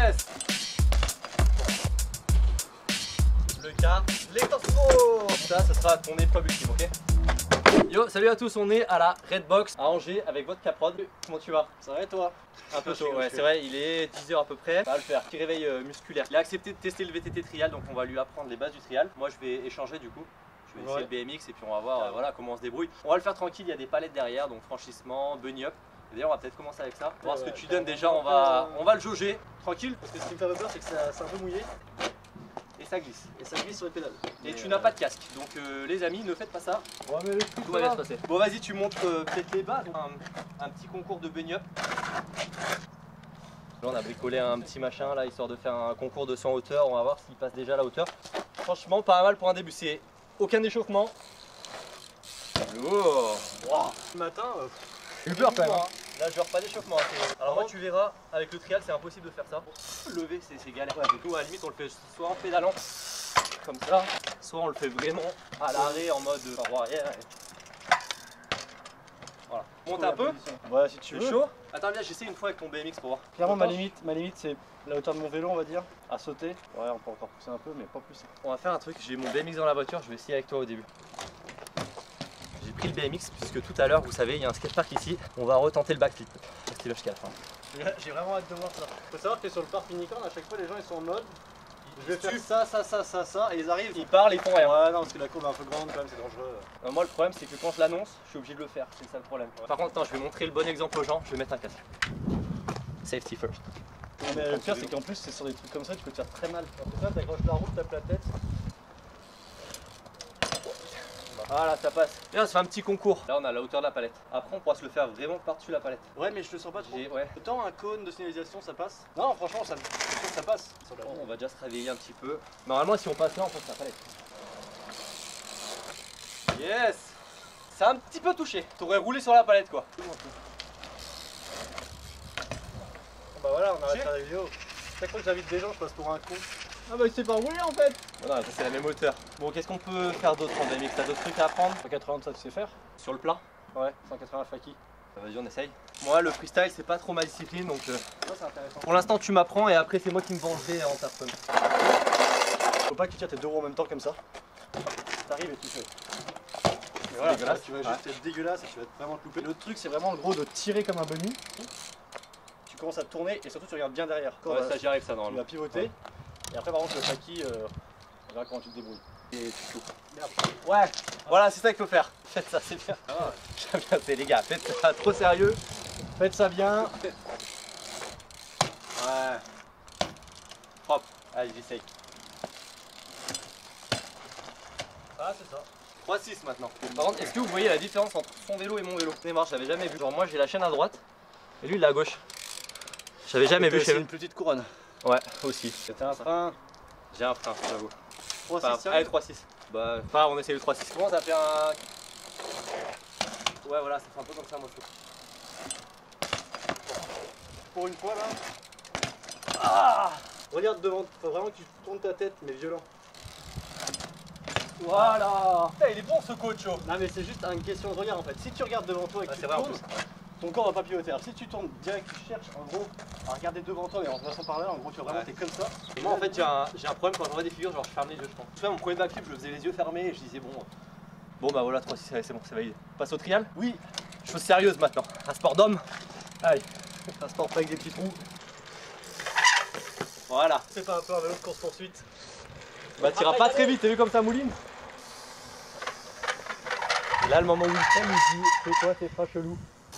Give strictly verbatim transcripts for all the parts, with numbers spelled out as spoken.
Yes. Le quart, l'extension. Ça, ce sera ton épreuve ultime, ok? Yo, salut à tous, on est à la Redbox à Angers avec votre Caprod. Comment tu vas? Ça va et toi? Un peu chaud, ouais, c'est vrai, il est dix heures à peu près. Ça va le faire, petit réveil euh, musculaire. Il a accepté de tester le V T T trial, donc on va lui apprendre les bases du trial. Moi, je vais échanger du coup. Je vais essayer Ouais. le B M X et puis on va voir euh, voilà, comment on se débrouille. On va le faire tranquille, il y a des palettes derrière, donc franchissement, bunny up. D'ailleurs, on va peut-être commencer avec ça. Voir Ouais, ce que ouais, tu donnes ouais, déjà, on va, on va le jauger tranquille Parce que ce qui me fait un peu peur, c'est que ça- c'est un peu mouillé et ça glisse. et ça glisse sur les pédales. Et Mais, tu euh, n'as pas de casque, donc euh, les amis, ne faites pas ça. Ouais, mais le truc, Tout va bien se passer. Bon, vas-y, tu montres euh, peut-être les bases. Un, un petit concours de bunny up. Là, on a bricolé un petit machin là, histoire de faire un concours de saut en hauteur. On va voir s'il passe déjà à la hauteur. Franchement, pas mal pour un début. C'est aucun échauffement. Oh. Wow. Ce matin, euh, J'ai eu peur quand même. Hein. Là, je pas d'échauffement. Alors, moi, tu verras, avec le trial, c'est impossible de faire ça. Lever, c'est galère. Ouais, du coup, à la limite, on le fait soit en pédalant, comme ça, soit on le fait vraiment à l'arrêt en mode roue arrière. Et... Voilà. Monte un peu. Ouais, si tu Tu es veux. chaud? Attends, viens, j'essaie une fois avec ton B M X pour voir. Clairement, ma Autant. limite, ma limite c'est la hauteur de mon vélo, on va dire, à sauter. Ouais, on peut encore pousser un peu, mais pas plus. On va faire un truc. J'ai mon B M X dans la voiture, je vais essayer avec toi au début. J'ai pris le B M X puisque tout à l'heure, vous savez, il y a un skatepark ici. On va retenter le backflip. Restez là jusqu'à la fin. J'ai vraiment hâte de voir ça. Faut savoir que sur le parc Minicorn, à chaque fois, les gens ils sont en mode. Je vais Ils faire tuent. ça, ça, ça, ça, ça, et ils arrivent. Ils parlent, ils font rien. Ouais, non, parce que la courbe est un peu grande quand même, c'est dangereux. Euh, moi, le problème, c'est que quand je l'annonce, je suis obligé de le faire. C'est ça le problème. Par contre, attends, je vais montrer le bon exemple aux gens. Je vais mettre un casque. Safety first. Non, mais le pire, c'est qu'en plus, c'est sur des trucs comme ça, tu peux te faire très mal. En tout cas, t'accroches la roue, tu tapes la tête. Voilà, ça passe. Là, on se fait un petit concours. Là, on a la hauteur de la palette. Après, on pourra se le faire vraiment par-dessus la palette. Ouais, mais je le sens pas trop. J'ai- Ouais. Autant un cône de signalisation, ça passe. Non, franchement, ça, ça passe. Sur la Bon, roue. on va déjà se réveiller un petit peu. Normalement, si on passe là, on passe la palette. Yes! Ça a un petit peu touché. T'aurais roulé sur la palette, quoi. Bah voilà, on Chier. arrête la vidéo. Chaque fois que j'invite des gens, je passe pour un con. Ah bah, c'est pas roulé en fait. Non, non, c'est la même hauteur. Bon, qu'est-ce qu'on peut faire d'autre en B M X? T'as d'autres trucs à apprendre? cent quatre-vingts, ça tu sais faire? Sur le plat? Ouais, cent quatre-vingts Faki. Vas-y, on essaye. Moi, le freestyle, c'est pas trop ma discipline, donc euh, Ça, c'est intéressant. pour l'instant, tu m'apprends et après, c'est moi qui me vengerai en personne. Faut pas que tu tires tes deux roues en même temps comme ça. T'arrives et tu fais. Et voilà, dégueulasse. là, tu vas juste être dégueulasse et tu vas vraiment te louper. L'autre truc, c'est vraiment le gros de tirer comme un bunny. Tu commences à tourner et surtout, tu regardes bien derrière. Quand, Ouais, euh, ça, j'y arrive, ça, tu normalement. vas pivoter. Et après, par contre, le Faki, euh, on verra comment tu te débrouilles. Et tu coupes. Merde. Ouais, voilà, c'est ça qu'il faut faire. Faites ça, c'est bien. Ah, J'aime bien, c'est les gars, faites ça trop sérieux. faites ça bien. Ouais. Hop, allez, j'essaye. Ah, c'est ça. trois six maintenant. Par contre, est-ce que vous voyez la différence entre son vélo et mon vélo? C'est marrant, j'avais jamais vu. Genre, moi j'ai la chaîne à droite et lui il l'a à gauche. J'avais jamais vu chez C'est lui. une petite couronne. Ouais, aussi. C'était un frein. J'ai un frein, j'avoue. trois Enfin, six, allez, trois six. Bah, enfin, on essaye le trois six. Comment ça fait un. Ouais, voilà, ça fait un peu comme ça, moi je trouve. Pour une fois là. Ah! Regarde devant, faut vraiment que tu tournes ta tête, mais violent. Voilà! Putain, il est bon ce coach, oh. Non mais c'est juste une question de regard en fait. Si tu regardes devant toi et que Ouais, tu c'est vrai, en tournes, ton corps va pas pivoter. Alors si tu tournes direct, tu cherches en gros à regarder devant toi et en passant par là, en gros tu vas vraiment Ouais. t'es comme ça. Et moi en fait j'ai un, j'ai un problème quand je vois des figures, genre je ferme les yeux je pense. Tu vois mon premier backflip je le faisais les yeux fermés et je disais bon. Bon bah voilà trois six c'est bon, c'est validé. Passe au trial? Oui, Chose sérieuse maintenant. Un sport d'homme. Allez. un sport pas avec des petits trous. Voilà. C'est pas un peu un vélo de course poursuite. Bah t'iras pas très vite, t'as vu comme ça mouline? Et là le moment où il freine il dit fais-toi tes pas chelou.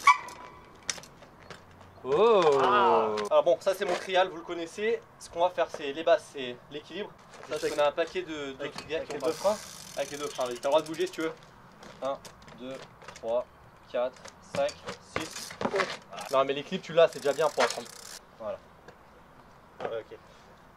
Oh Ah. Alors bon ça c'est mon trial, vous le connaissez. Ce qu'on va faire c'est les bases, c'est l'équilibre. Ça c'est Avec- qu'on a un paquet de, de avec- trucs avec qui les ont deux pas- Avec les deux freins, vas-y, t'as le droit de bouger si tu veux. un, deux, trois, quatre, cinq, six. Non mais l'équilibre tu l'as, c'est déjà bien pour apprendre. Voilà. Ah ouais, ok.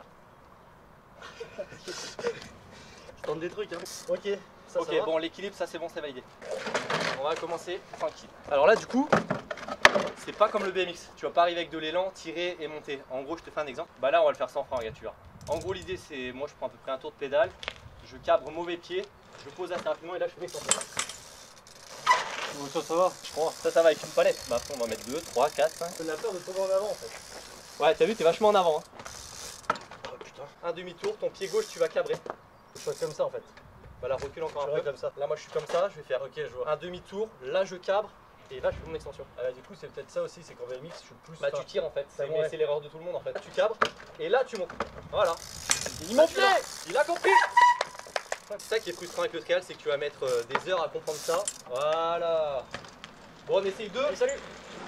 Je tente des trucs hein. Ok, ça, Ok, ça va. bon l'équilibre ça c'est bon, c'est validé. On va commencer tranquille. Alors là du coup, c'est pas comme le B M X. Tu vas pas arriver avec de l'élan, tirer et monter. En gros je te fais un exemple. Bah là on va le faire sans frein, regarde tu vois. En gros l'idée c'est, moi je prends à peu près un tour de pédale, je cabre mauvais pied, je pose assez rapidement et là je fais sans frein. Bon, ça, ça va, je crois. Ça, ça va avec une palette. Bah après on va en mettre deux, trois, quatre, cinq. On a peur de tomber en avant en fait. Ouais, t'as vu, t'es vachement en avant. Hein. Oh putain. Un demi-tour, ton pied gauche, tu vas cabrer. Je fais comme ça en fait. Bah là, recule encore Je un peu. comme ça. Là, moi, je suis comme ça. Je vais faire Ok, je vois. un demi-tour. Là, je cabre. Et là, je fais mon extension. Ah, bah, du coup, c'est peut-être ça aussi, c'est qu'en V M X, je suis plus. Bah, tu tires en fait. C'est ouais. c'est l'erreur de tout le monde en fait. Tu cabres. Et là, tu montes. Voilà. Il monte là. Il a compris. C'est ça qui est frustrant avec le trial, c'est que tu vas mettre euh, des heures à comprendre ça. Voilà. Bon, on essaye deux. Allez, salut.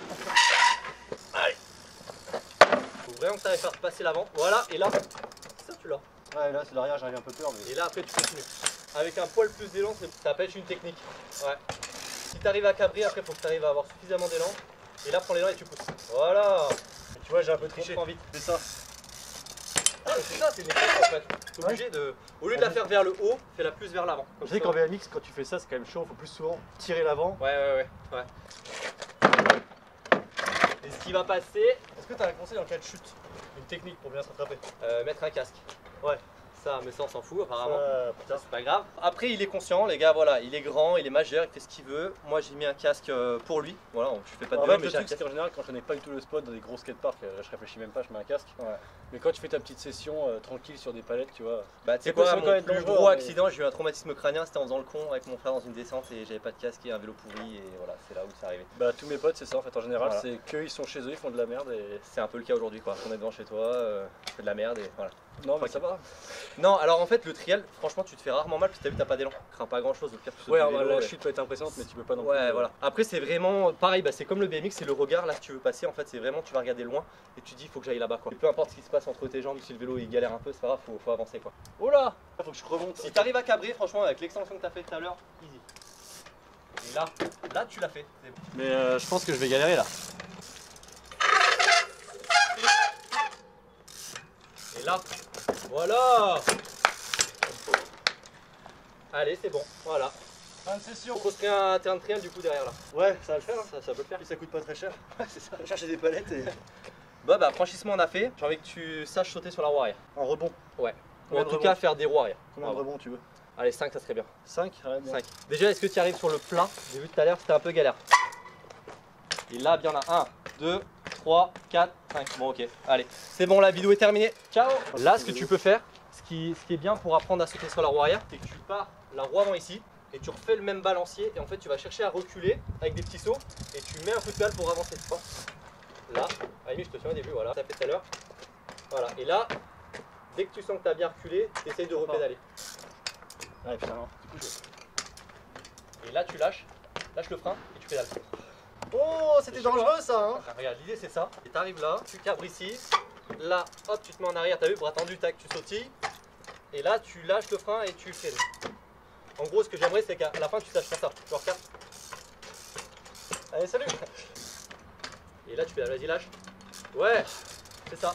Allez. Faut vraiment que tu arrives à faire passer l'avant. Voilà. Et là, ça, tu l'as. Ouais, là, c'est l'arrière, j'avais un peu peur. Mais... Et là, après, tu continues. Avec un poil plus d'élan, ça peut être une technique. Ouais. Si tu arrives à cabrer, après, il faut que tu arrives à avoir suffisamment d'élan. Et là, prends l'élan et tu pousses. Voilà. Tu vois, j'ai un peu triché. Prends vite. C'est ça. Ah, c'est ça, c'est une technique en fait. T'es obligé de. Au lieu de la faire vers le haut, fais-la plus vers l'avant. Je sais qu'en V M X, quand tu fais ça, c'est quand même chaud. Il faut plus souvent tirer l'avant. Ouais, ouais, ouais. ouais. Et ce qui va passer, Est-ce que tu as un conseil en cas de chute? Une technique pour bien se rattraper? euh, mettre un casque. Ouais. Ça, mais ça, on s'en fout apparemment. Euh, putain. C'est pas grave. Après, il est conscient, les gars, voilà, il est grand, il est majeur, il fait ce qu'il veut. Moi, j'ai mis un casque euh, pour lui. Voilà, je fais pas de En vélo, fait, mais le j'ai un truc, c'est casque. qu'en général, quand je connais pas du tout le spot dans des gros skateparks, euh, je réfléchis même pas, je mets un casque. Ouais. Mais quand tu fais ta petite session euh, tranquille sur des palettes, tu vois. Bah, tu sais C'est quoi, pas- c'est mon quand même plus dangereux, gros mais- accident, j'ai eu un traumatisme crânien, c'était en faisant le con avec mon frère dans une descente et j'avais pas de casque et un vélo pourri et voilà, c'est là où c'est arrivé. Bah, tous mes potes, c'est ça en fait. En général, Voilà. c'est qu'eux, ils sont chez eux, ils font de la merde et. C'est un peu le cas aujourd'hui quoi, on est devant chez toi, euh, tu fais de la merde et voilà. Non, mais ça va. Non, alors en fait, le trial, franchement, tu te fais rarement mal parce que t'as vu, t'as pas d'élan. Crains pas grand chose, au pire, tu sautes Ouais, du alors, vélo, la et- chute peut être impressionnante, mais tu peux pas non plus. Ouais, euh, voilà. Après, c'est vraiment pareil, bah, c'est comme le B M X, c'est le regard là, si tu veux passer. En fait, c'est vraiment, tu vas regarder loin et tu dis, il faut que j'aille là-bas quoi. Et peu importe ce qui se passe entre tes jambes, si le vélo il galère un peu, c'est pas grave, faut, faut avancer quoi. Oh là! Faut que je remonte. Si t'arrives à cabrer, franchement, avec l'extension que t'as fait tout à l'heure, easy. Et là, là, tu l'as fait. C'est bon. Mais euh, je pense que je vais galérer là. Et là, voilà. Allez, c'est bon, voilà. Fin de session. On construit un terrain de trial du coup derrière là. Ouais, ça va le faire. hein. Ça, ça peut le faire. Puis ça coûte pas très cher. Ouais, c'est ça. Chercher des palettes et. Bah, bah, franchissement on a fait. J'ai envie que tu saches sauter sur la roue arrière. En rebond. Ouais. Ou Combien en de tout rebonds cas faire des roues arrière. Combien de Bravo. rebonds tu veux? Allez, cinq ça serait bien. cinq? Ouais, bien. cinq. Déjà, est-ce que tu arrives sur le plat? J'ai vu tout à l'heure, c'était un peu galère. Et là, bien là, un, deux, trois, quatre, cinq. Bon, ok, allez. C'est bon, la vidéo est terminée. Ciao. Là, ce que tu peux faire, ce qui, ce qui est bien pour apprendre à sauter sur la roue arrière, c'est que tu pars la roue avant ici et tu refais le même balancier. Et en fait, tu vas chercher à reculer avec des petits sauts et tu mets un coup de pédale pour avancer. Tu vois. Là, Amy, je te souviens au début, voilà, ça fait tout à l'heure. Voilà, et là, dès que tu sens que tu as bien reculé, tu essayes de repédaler. Ouais, putain, non. Du coup, je... Et là, tu lâches, lâche le frein et tu pédales. Oh, c'était dangereux ça, hein. Ah, regarde, l'idée c'est ça. Et t'arrives là, tu cabres ici. Là, hop, tu te mets en arrière, t'as vu, bras tendu, tac, tu sautilles. Et là, tu lâches le frein et tu freines. En gros, ce que j'aimerais, c'est qu'à la fin, tu saches faire ça. Tu regardes. Allez, salut. Et là, tu fais, vas-y, lâche. Ouais, c'est ça.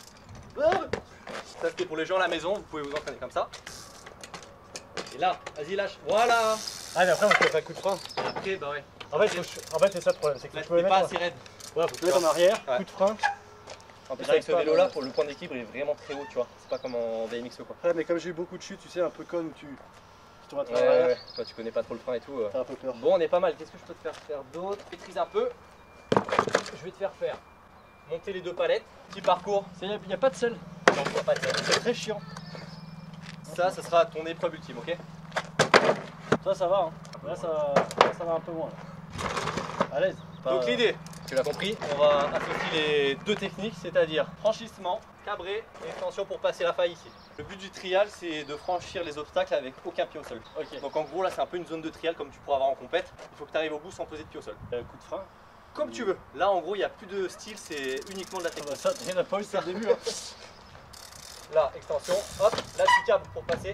Ça, c'était pour les gens à la maison, vous pouvez vous entraîner comme ça. Et là, vas-y, lâche. Voilà. Ah, mais après, on se fait pas un coup de frein. Après, bah ouais. En fait, faut que je- en fait c'est ça le problème, c'est que Là, tu tu peux le mets pas mettre. assez raide. Ouais, faut te mettre en arrière, Ouais. coup de frein. En plus, J'arrive avec ce pas à vélo là, me- pour le point d'équilibre, il est vraiment très haut, tu vois. C'est pas comme en B M X ou quoi. Ouais, mais comme j'ai eu beaucoup de chutes, tu sais, un peu con où tu, tu tournes à Ouais, travers ouais, l'arrière, ouais. Toi, tu connais pas trop le frein et tout. euh. t'as un peu peur. Bon, on est pas mal. Qu'est-ce que je peux te faire faire d'autre? Maîtrise un peu. Je vais te faire faire monter les deux palettes. Petit parcours. Il n'y a pas de sel, Non, je vois pas de tête. c'est très chiant. Ça, ça sera ton épreuve ultime, ok? Ça, ça va, hein. Là, ça, là, ça va un peu moins. Là. À l'aise. Pas- Donc l'idée, tu l'as compris, on va associer les deux techniques, c'est-à-dire franchissement, cabré et extension pour passer la faille ici. Le but du trial, c'est de franchir les obstacles avec aucun pied au sol. Ok. Donc en gros, là, c'est un peu une zone de trial comme tu pourras avoir en compète. Il faut que tu arrives au bout sans poser de pied au sol. Euh, coup de frein. Comme tu veux. Là, en gros, il n'y a plus de style, c'est uniquement de la Ah technique. bah ça, il n'y en a pas eu ça au début. Hein. Là, extension, hop, là tu cabres pour passer.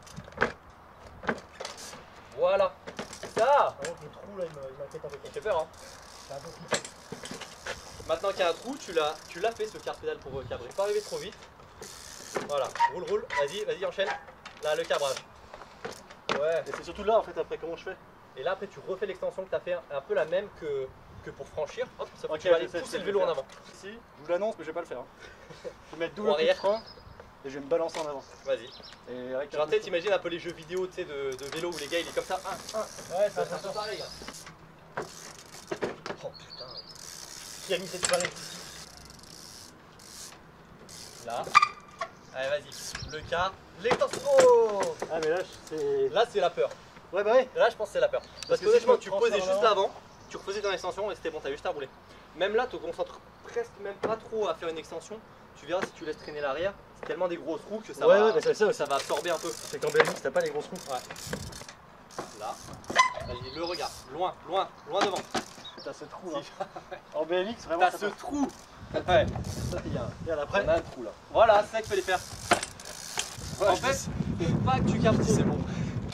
Voilà. Ça, Par contre, le trou là, il m'a- il m'inquiète un peu. il fait peur, hein. C'est un peu compliqué. Maintenant qu'il y a un trou, tu l'as tu l'as fait ce quart pédale pour cabrer. Pas arriver trop vite. Voilà, roule, roule, vas-y, vas-y, enchaîne. Là, le cabrage. Ouais. Et c'est surtout là, en fait, après, comment je fais? Et là, après, tu refais l'extension que tu as fait, un peu la même que, que pour franchir. Hop, ça Ok, tu vas je aller sais, je pousser sais, le je vélo vais en faire. avant. Si, je vous l'annonce, mais je vais pas le faire. Hein. Je vais mettre Ou double coup de arrière. frein et je vais me balancer en avant. Vas-y. Et avec Genre, peut-être, imagine un peu les jeux vidéo tu sais, de, de vélo où les gars, il est comme ça. Un, un. Ouais, Ça, c'est un peu pareil. Là. Oh putain. Qui a mis cette palette ici? Là. Allez, vas-y. Le quart. L'extension. Oh! Ah, mais là, c'est. Là, c'est la peur. Ouais, bah ouais. Là, je pense que c'est la peur. Parce, Parce que, que honnêtement, si tu tu posais transfères juste là- l'avant, tu refaisais dans l'extension et c'était bon, t'avais juste à rouler. Même là, tu te concentres presque même pas trop à faire une extension. Tu verras si tu laisses traîner l'arrière, c'est tellement des grosses roues que ça, Ouais, va, ouais, bah c'est ça aussi. ça va absorber un peu. C'est qu'en B M X, t'as pas les grosses roues. Ouais. Là. Vas-y, le regard. Loin, loin, loin devant. T'as ce trou, hein. En B M X, vraiment. T'as ça ce passe. trou. Ouais. Ça, il y a un. Regarde, après. On a un trou là. Voilà, c'est ça qu'il fallait faire. Ouais, en je fait, sais. faut pas que tu captes. C'est bon.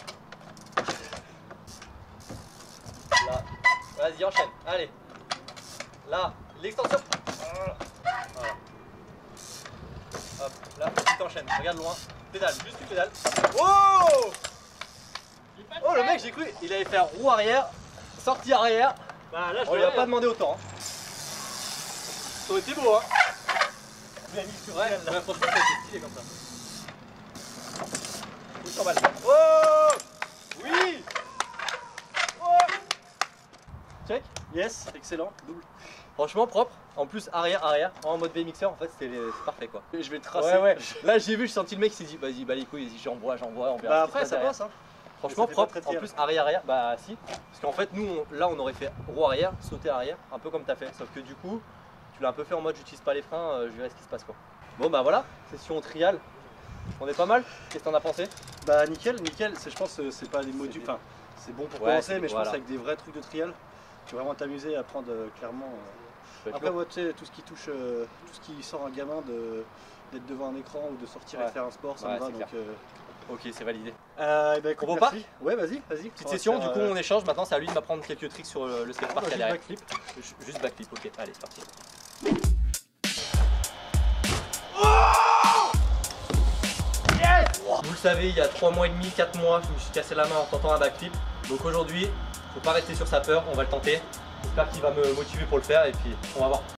Là. Vas-y, enchaîne. Allez. Là, l'extension. Voilà. Hop, là, tu t'enchaînes. Regarde loin. Pédale, juste tu pédales. Oh! Oh, le mec, j'ai cru, il allait faire roue arrière, sortie arrière. Bah là, je On lui a pas demandé autant. Hein. Ça aurait été beau, hein. B M X sur Ouais, réel, là. ouais, franchement, ça a été stylé comme ça. Où s'en va le Oh! Oui! Check. Yes, excellent. Double. Franchement propre, en plus arrière arrière, en mode B M Xer en fait c'était c'est parfait quoi. Je vais le tracer. Ouais ouais, là j'ai vu, j'ai senti le mec qui s'est dit vas-y bah les couilles, vas-y j'envoie, j'envoie, on verra. Bah ce qui se après, passe ça derrière. passe, hein. Franchement Mais ça fait pas propre, très en trial. plus arrière arrière, bah si. Parce qu'en fait nous on- là on aurait fait roue arrière, sauter arrière, un peu comme t'as fait, sauf que du coup tu l'as un peu fait en mode j'utilise pas les freins, euh, je verrai ce qui se passe quoi. Bon bah voilà, session trial, on est pas mal, qu'est-ce que t'en as pensé? Bah nickel, nickel. C'est- Je pense que c'est pas les modules. Enfin, c'est bon pour Ouais, commencer, c'est- mais je voilà. pense avec des vrais trucs de trial, tu vas vraiment t'amuser à apprendre euh, clairement. euh. Ça va être Après, lourd. moi, tu sais, tout ce qui touche, euh, tout ce qui sort un gamin de d'être devant un écran ou de sortir Ouais. et faire un sport, ça Ouais, me va. c'est Donc, clair. euh... Ok c'est validé. euh, eh ben, écoute, On merci. repart Ouais, vas-y, vas-y. Petite session, du coup on échange, maintenant c'est à lui de m'apprendre quelques tricks sur le, le skatepark Vas-y, à derrière. backflip. Ju- Juste backflip, ok, allez c'est parti. Vous le savez, il y a trois mois et demi, quatre mois, je me suis cassé la main en tentant un backflip. Donc aujourd'hui, faut pas rester sur sa peur, on va le tenter. J'espère qu'il va me motiver pour le faire et puis on va voir.